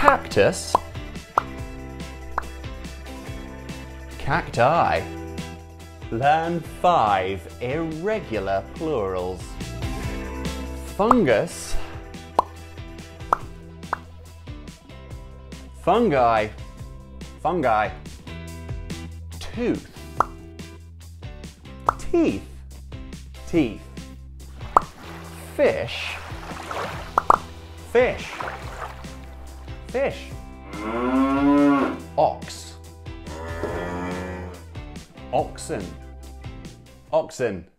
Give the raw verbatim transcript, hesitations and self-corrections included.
Cactus. Cacti. Learn five irregular plurals. Fungus. Fungi. Fungi. Tooth. Teeth. Teeth. Fish. Fish. Fish. Ox. Oxen. Oxen.